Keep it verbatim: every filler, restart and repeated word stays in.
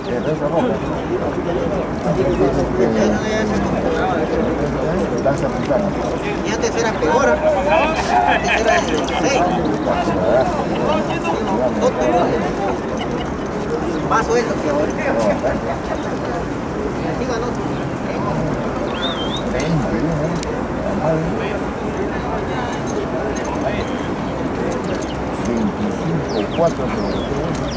Y antes era peor, antes era de dieciséis. Paso eso que ahora. Así ganó. veinticinco, cuatro.